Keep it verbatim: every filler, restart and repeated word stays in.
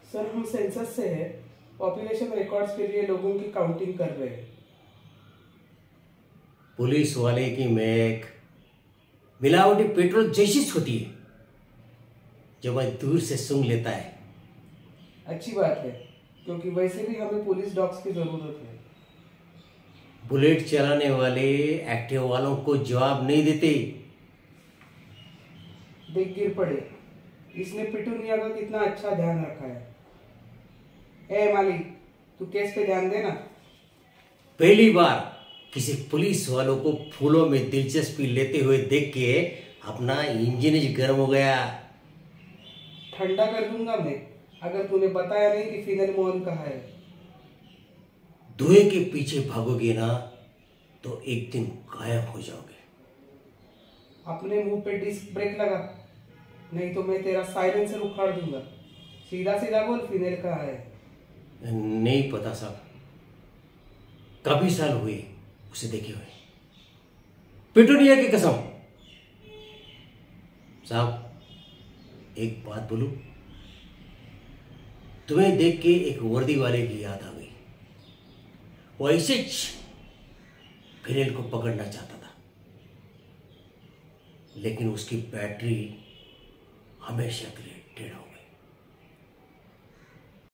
Sir हम census से है, पॉपुलेशन रिकॉर्ड्स के लिए लोगों की काउंटिंग कर रहे हैं। पुलिस वाले की महक मिलावटी पेट्रोल जैसी होती है जो वह दूर से सूंघ लेता है। अच्छी बात है, क्योंकि वैसे भी हमें पुलिस डॉग्स की जरूरत है। बुलेट चलाने वाले एक्टिव वालों को जवाब नहीं देते। देख गिर पड़े, इसने पिटूनिया का कितना अच्छा ध्यान रखा है। ए मालिक, तू केस पे ध्यान देना। पहली बार किसी पुलिस वालों को फूलों में दिलचस्पी लेते हुए देख के अपना इंजन ही गर्म हो गया। ठंडा कर दूंगा मैं अगर तूने बताया नहीं कि फिनल मोहन कहाँ है। धुएं के पीछे भागोगे ना तो एक दिन गायब हो जाओगे। अपने मुंह पे डिस्क ब्रेक लगा, नहीं तो मैं तेरा साइलेंसर उखाड़ दूंगा। सीधा सीधा बोल, फिनल कहाँ है? नहीं पता साहब, काफी साल हुए उसे देखे हुए। पिटूनिया की कसम। साहब एक बात बोलूं, तुम्हें देख के एक वर्दी वाले की याद आ गई। वो ऐसे फिनेल को पकड़ना चाहता था, लेकिन उसकी बैटरी हमेशा के लिए डेड हो गई।